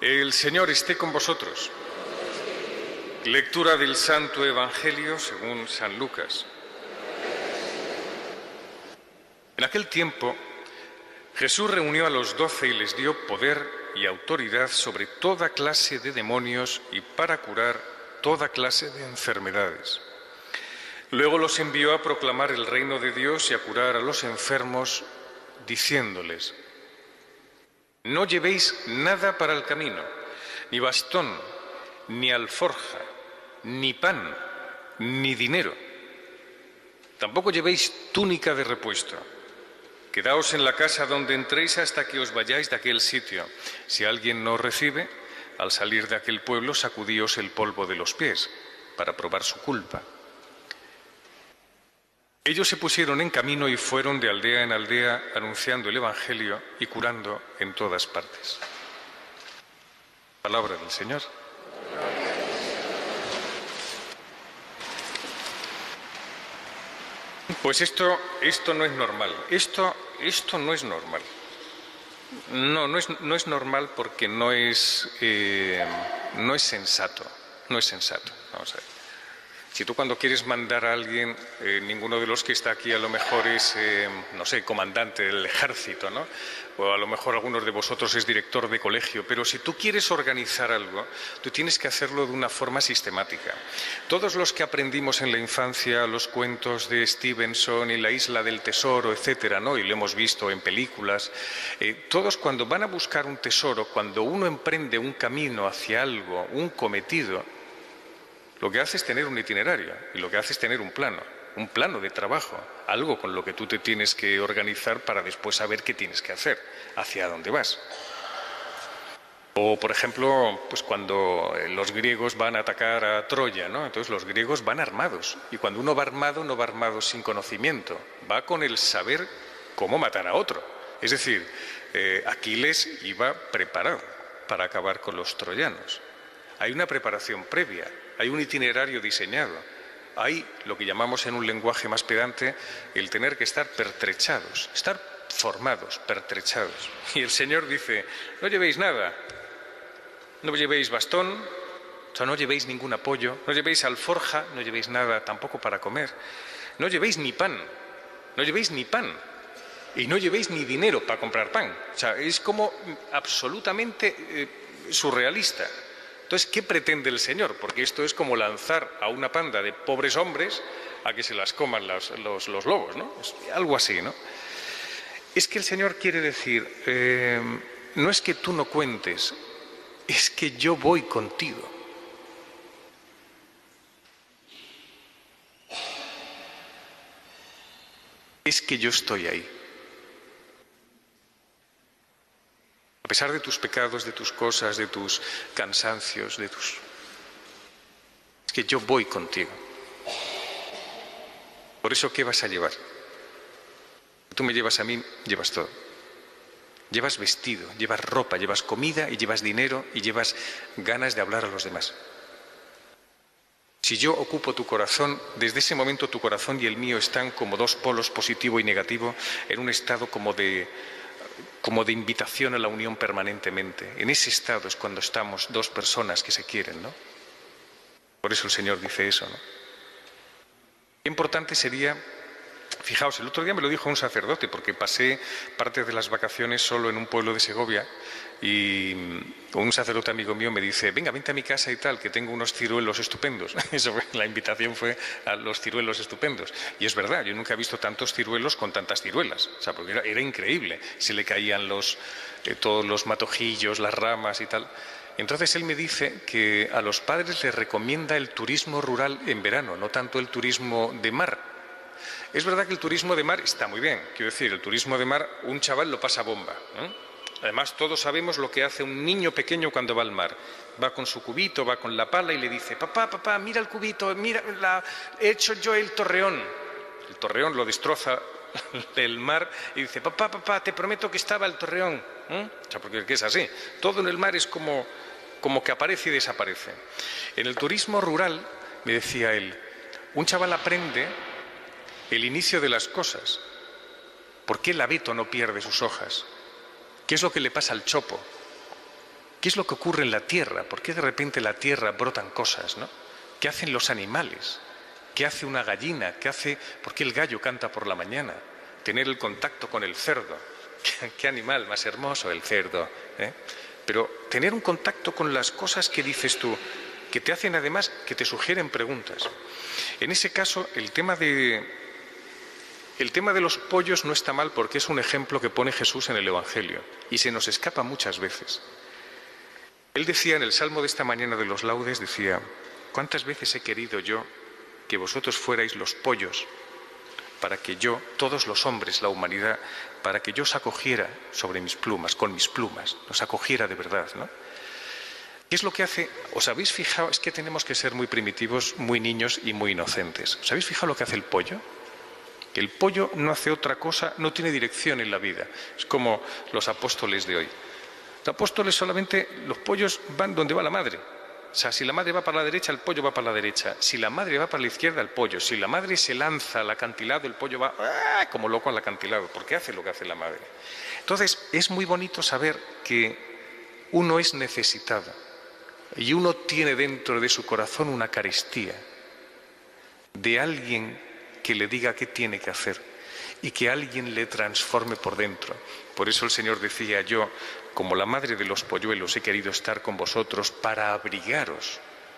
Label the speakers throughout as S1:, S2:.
S1: El Señor esté con vosotros. Lectura del Santo Evangelio según San Lucas. En aquel tiempo, Jesús reunió a los 12 y les dio poder y autoridad sobre toda clase de demonios y para curar toda clase de enfermedades. Luego los envió a proclamar el reino de Dios y a curar a los enfermos, diciéndoles: no llevéis nada para el camino, ni bastón, ni alforja, ni pan, ni dinero. Tampoco llevéis túnica de repuesto. Quedaos en la casa donde entréis hasta que os vayáis de aquel sitio. Si alguien no os recibe, al salir de aquel pueblo sacudíos el polvo de los pies para probar su culpa. Ellos se pusieron en camino y fueron de aldea en aldea anunciando el Evangelio y curando en todas partes. Palabra del Señor. Pues esto no es normal. Esto no es normal. No es normal porque no es sensato. No es sensato. Vamos a ver. Si tú cuando quieres mandar a alguien, ninguno de los que está aquí a lo mejor es, no sé, comandante del ejército, ¿no? O a lo mejor algunos de vosotros es director de colegio, pero si tú quieres organizar algo, tú tienes que hacerlo de una forma sistemática. Todos los que aprendimos en la infancia los cuentos de Stevenson y la isla del tesoro, etcétera, ¿no? Y lo hemos visto en películas, todos cuando van a buscar un tesoro, cuando uno emprende un camino hacia algo, un cometido, lo que hace es tener un itinerario y lo que hace es tener un plano de trabajo, algo con lo que tú te tienes que organizar para después saber qué tienes que hacer, hacia dónde vas. O, por ejemplo, pues cuando los griegos van a atacar a Troya, ¿no? Entonces los griegos van armados y cuando uno va armado no va armado sin conocimiento, va con el saber cómo matar a otro. Es decir, Aquiles iba preparado para acabar con los troyanos. Hay una preparación previa. Hay un itinerario diseñado. Hay lo que llamamos en un lenguaje más pedante el tener que estar pertrechados, estar formados, pertrechados. Y el Señor dice: no llevéis nada, no llevéis bastón, o sea, no llevéis ningún apoyo, no llevéis alforja, no llevéis nada tampoco para comer, no llevéis ni pan, y no llevéis ni dinero para comprar pan. O sea, es como absolutamente surrealista. Entonces, ¿qué pretende el Señor? Porque esto es como lanzar a una panda de pobres hombres a que se las coman los lobos, ¿no? Es algo así, ¿no? Es que el Señor quiere decir, no es que tú no cuentes, es que yo voy contigo. Es que yo estoy ahí. A pesar de tus pecados, de tus cosas, de tus cansancios, es que yo voy contigo. Por eso, ¿qué vas a llevar? Tú me llevas a mí, llevas todo. Llevas vestido, llevas ropa, llevas comida y llevas dinero y llevas ganas de hablar a los demás. Si yo ocupo tu corazón, desde ese momento tu corazón y el mío están como dos polos, positivo y negativo, en un estado como de invitación a la unión permanentemente. En ese estado es cuando estamos dos personas que se quieren, ¿no? Por eso el Señor dice eso, ¿no? Qué importante sería, fijaos, el otro día me lo dijo un sacerdote, porque pasé parte de las vacaciones solo en un pueblo de Segovia y un sacerdote amigo mío me dice: venga, vente a mi casa y tal, que tengo unos ciruelos estupendos. Eso, la invitación fue a los ciruelos estupendos. Y es verdad, yo nunca he visto tantos ciruelos con tantas ciruelas. O sea, porque era increíble. Se le caían todos los matojillos, las ramas y tal. Entonces él me dice que a los padres les recomienda el turismo rural en verano, no tanto el turismo de mar. Es verdad que el turismo de mar está muy bien. Quiero decir, el turismo de mar, un chaval lo pasa bomba, ¿eh? Además, todos sabemos lo que hace un niño pequeño cuando va al mar. Va con su cubito, va con la pala y le dice: papá, mira el cubito, mira, he hecho yo el torreón. El torreón lo destroza el mar y dice: papá, te prometo que estaba el torreón. O sea, porque es así. Todo en el mar es como que aparece y desaparece. En el turismo rural, me decía él, un chaval aprende el inicio de las cosas. ¿Por qué el abeto no pierde sus hojas? ¿Qué es lo que le pasa al chopo? ¿Qué es lo que ocurre en la tierra? ¿Por qué de repente en la tierra brotan cosas, ¿no? ¿Qué hacen los animales? ¿Qué hace una gallina? ¿Por qué el gallo canta por la mañana? Tener el contacto con el cerdo. ¿Qué animal más hermoso el cerdo? Pero tener un contacto con las cosas que dices tú, que te hacen además, que te sugieren preguntas. En ese caso, el tema de los pollos no está mal porque es un ejemplo que pone Jesús en el Evangelio y se nos escapa muchas veces. Él decía en el Salmo de esta mañana de los laudes, decía: ¿cuántas veces he querido yo que vosotros fuerais los pollos para que yo, todos los hombres, la humanidad, para que yo os acogiera sobre mis plumas, con mis plumas, os acogiera de verdad, ¿no? ¿Qué es lo que hace? ¿Os habéis fijado? Es que tenemos que ser muy primitivos, muy niños y muy inocentes. ¿Os habéis fijado lo que hace el pollo? El pollo no hace otra cosa, no tiene dirección en la vida. Es como los apóstoles de hoy. Los apóstoles solamente, los pollos van donde va la madre. O sea, si la madre va para la derecha, el pollo va para la derecha. Si la madre va para la izquierda, el pollo. Si la madre se lanza al acantilado, el pollo va como loco al acantilado, porque hace lo que hace la madre. Entonces, es muy bonito saber que uno es necesitado y uno tiene dentro de su corazón una carestía de alguien que le diga qué tiene que hacer y que alguien le transforme por dentro. Por eso el Señor decía: yo, como la madre de los polluelos, he querido estar con vosotros para abrigaros.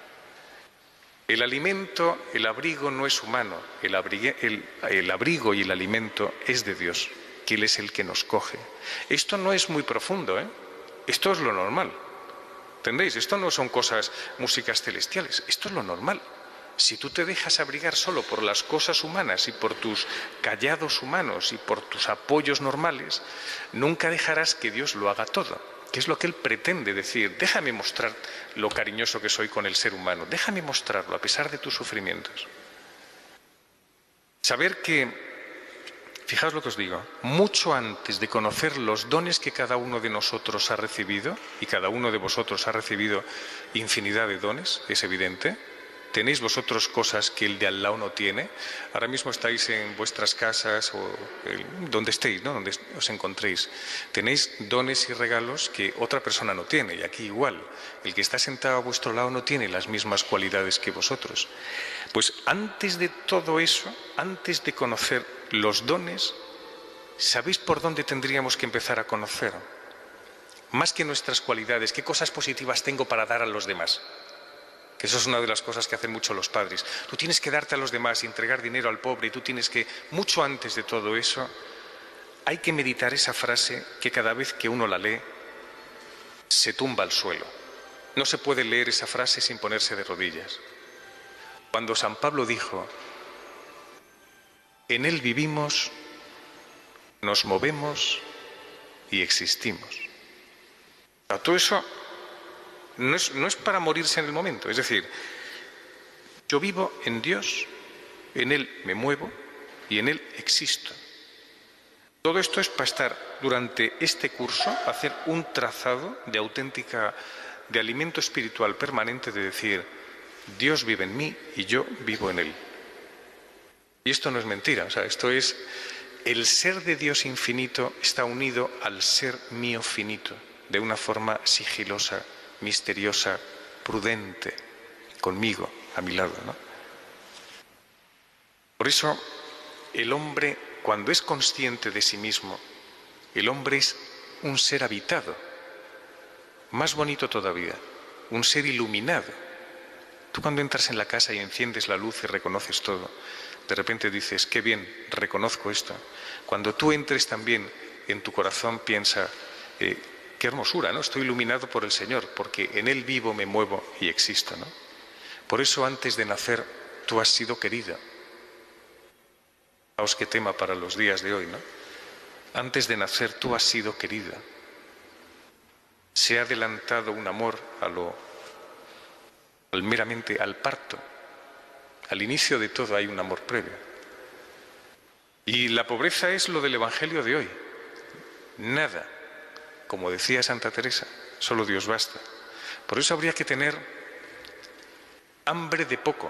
S1: El alimento, el abrigo no es humano, el abrigo y el alimento es de Dios, que Él es el que nos coge. Esto no es muy profundo, ¿eh? Esto es lo normal. ¿Entendéis? Esto no son cosas, músicas celestiales, esto es lo normal. Si tú te dejas abrigar solo por las cosas humanas y por tus callados humanos y por tus apoyos normales, nunca dejarás que Dios lo haga todo, que es lo que Él pretende decir: déjame mostrar lo cariñoso que soy con el ser humano, déjame mostrarlo a pesar de tus sufrimientos. Saber que, fijaos lo que os digo, mucho antes de conocer los dones que cada uno de nosotros ha recibido, y cada uno de vosotros ha recibido infinidad de dones, es evidente. ¿Tenéis vosotros cosas que el de al lado no tiene? Ahora mismo estáis en vuestras casas o donde estéis, ¿no? Donde os encontréis. Tenéis dones y regalos que otra persona no tiene, y aquí igual. El que está sentado a vuestro lado no tiene las mismas cualidades que vosotros. Pues antes de todo eso, antes de conocer los dones, ¿sabéis por dónde tendríamos que empezar a conocer? Más que nuestras cualidades, ¿qué cosas positivas tengo para dar a los demás? Que eso es una de las cosas que hacen mucho los padres. Tú tienes que darte a los demás y entregar dinero al pobre, y tú tienes que, mucho antes de todo eso, hay que meditar esa frase que cada vez que uno la lee, se tumba al suelo. No se puede leer esa frase sin ponerse de rodillas. Cuando San Pablo dijo: en Él vivimos, nos movemos y existimos. Todo eso no es para morirse en el momento. Es decir, yo vivo en Dios, en Él me muevo y en Él existo. Todo esto es para estar durante este curso, hacer un trazado de alimento espiritual permanente, de decir: Dios vive en mí y yo vivo en Él. Y esto no es mentira, o sea, esto es: el ser de Dios infinito está unido al ser mío finito, de una forma sigilosa, misteriosa, prudente, conmigo, a mi lado, ¿no? Por eso, el hombre, cuando es consciente de sí mismo, el hombre es un ser habitado, más bonito todavía, un ser iluminado. Tú cuando entras en la casa y enciendes la luz y reconoces todo, de repente dices: qué bien, reconozco esto. Cuando tú entres también en tu corazón, piensa: qué hermosura, ¿no? Estoy iluminado por el Señor, porque en Él vivo, me muevo y existo, ¿no? Por eso antes de nacer tú has sido querida. Fijaos qué tema para los días de hoy, ¿no? Antes de nacer tú has sido querida. Se ha adelantado un amor meramente al parto. Al inicio de todo hay un amor previo. Y la pobreza es lo del Evangelio de hoy. Nada. Como decía Santa Teresa, solo Dios basta. Por eso habría que tener hambre de poco,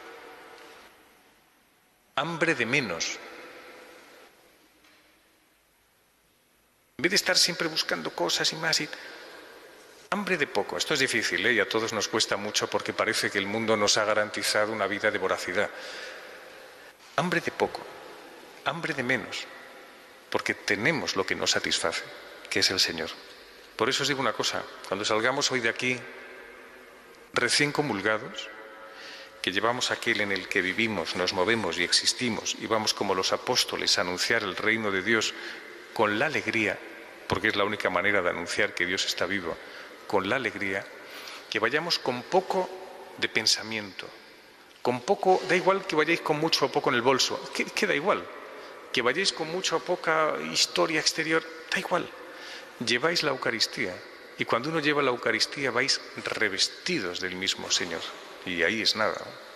S1: hambre de menos. En vez de estar siempre buscando cosas y más, Hambre de poco. Esto es difícil, ¿eh? Y a todos nos cuesta mucho porque parece que el mundo nos ha garantizado una vida de voracidad. Hambre de poco, hambre de menos, porque tenemos lo que nos satisface, que es el Señor. Por eso os digo una cosa, cuando salgamos hoy de aquí, recién comulgados, que llevamos aquel en el que vivimos, nos movemos y existimos, y vamos como los apóstoles a anunciar el reino de Dios con la alegría, porque es la única manera de anunciar que Dios está vivo, con la alegría, que vayamos con poco de pensamiento, con poco, da igual que vayáis con mucho o poco en el bolso, que da igual, que vayáis con mucho o poca historia exterior, da igual, lleváis la Eucaristía, y cuando uno lleva la Eucaristía vais revestidos del mismo Señor, y ahí es nada.